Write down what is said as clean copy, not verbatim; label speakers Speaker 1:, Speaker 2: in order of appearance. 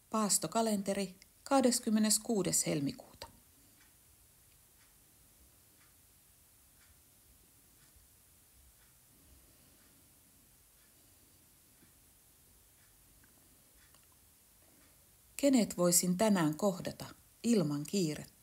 Speaker 1: Paastokalenteri 26. helmikuuta. Kenet voisin tänään kohdata ilman kiirettä?